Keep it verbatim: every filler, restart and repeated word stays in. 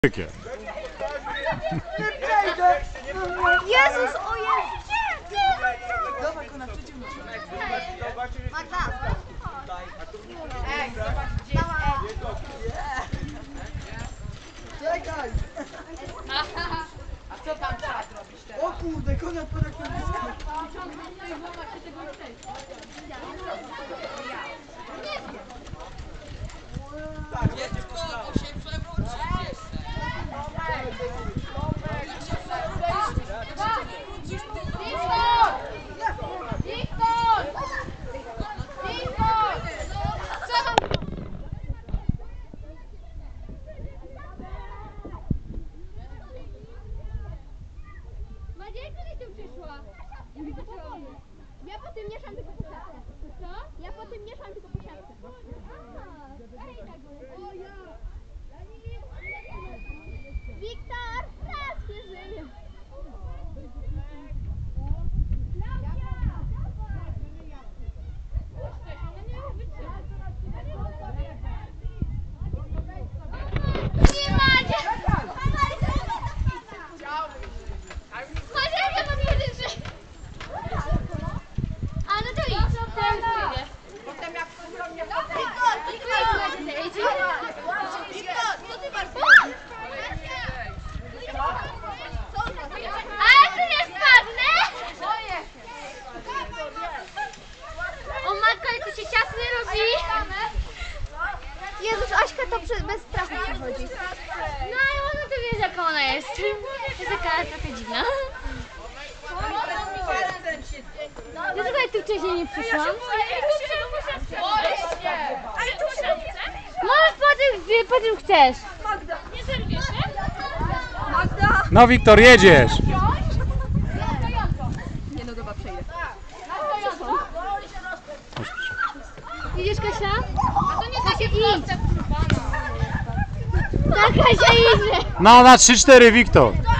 Jezus, o Jezus! Dawaj, Kona, przyjdzie mnie. Magda! Ej, zobacz, gdzie jest Czekaj! A co tam trzeba zrobić teraz? O kurde, Kona odpada jak Ja po tym mieszam tylko po siatce. Co? Ja po tym mieszam tylko po siatce. Wiktor! Raz nie żyje! Nie macie! Macie, mam jeden żyć! A no to idź, teraz przyjdę. Potem jak to mnie Wiktor, to ty masz idzie? Wiktor, co ty masz? Ale ty nie spadnę! O matko, ale to się ciasny robi. Jezus, Aśka to przy, bez strachu przychodzi. No ale ona to wie, jaka ona jest. Jest taka trochę dziwna. No słuchaj, tu wcześniej nie przyszłam. Możesz po tym, po tym chcesz. Magda! Nie zerwiesz się? Magda! No Wiktor, jedziesz! Nie no, dobra, przejdę. Widzisz, Kasia? A to nie takie idź. Tak, Kasia idzie. No na trzy cztery Wiktor!